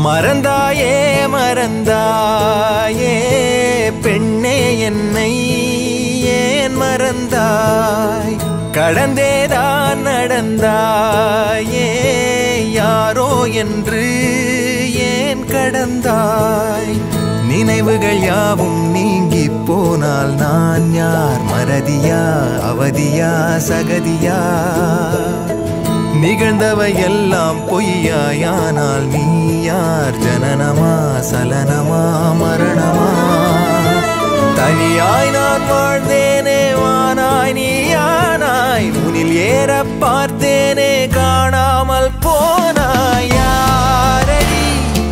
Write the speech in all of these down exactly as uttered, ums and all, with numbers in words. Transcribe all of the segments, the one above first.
மறந்தாயே மறந்தாயே பெண்ணே என்னை ஏன் மறந்தாய் கடந்தேதான் நடந்தாயே யாரோ என்று ஏன் கடந்தாய் நினைவுகள் யாவும் நீங்கி போனால் நான் யார் மறதியா அவதியா சகதியா நிகழ்ந்தவை எல்லாம் பொய்யாயானால் நீ யார் ஜனனமா சலனமா மரணமா தனியாய் நான் வாழ்ந்தேனே வானாய் நீயானாய் உனில் ஏற பார்த்தேனே காணாமல் போனாய் யாரடி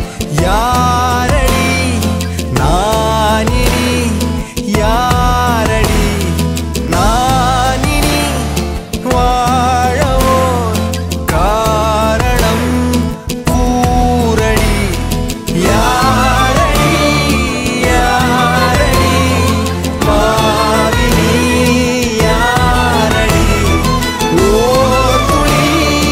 யாரடி நானினி யாரடி நானினி வாழவோ காரணம் கூரடி யாரடி யாரடி பாவினி யாரடி ஓர் துளி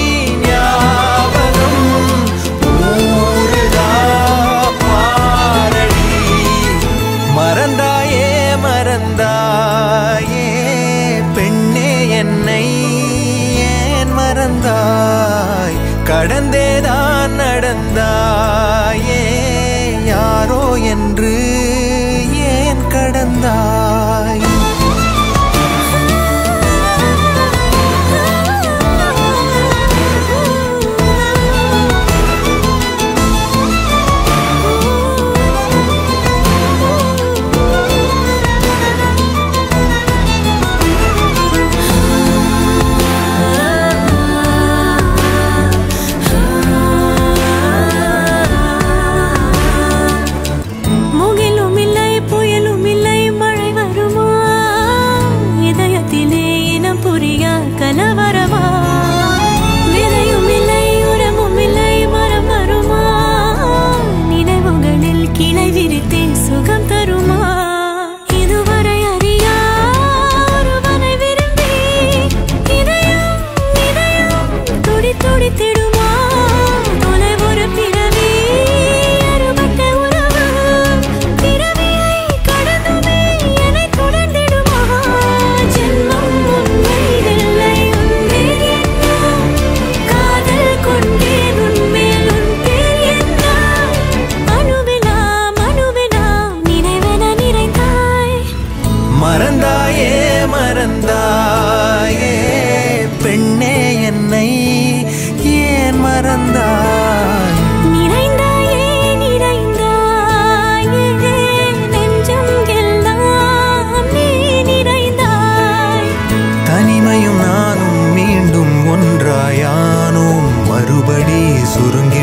ஞாபகம் ஊறுதா பாரடி மறந்தாயே மறந்தாயே பெண்ணே என்னை ஏன் மறந்தாய் கடந்தேதான் நடந்தாயே யாரோ என்று ஏன் கடந்தாய் மறந்தாயே மறந்தாயே பெண்ணே என்னை ஏன் மறந்தாய் நிறைந்தாயே நிறைந்தாயே நெஞ்சம் எல்லாம் நீ நிறைந்தாய் தனிமையும் நானும் மீண்டும் ஒன்றாயானோம் மறுபடி சுருங்கி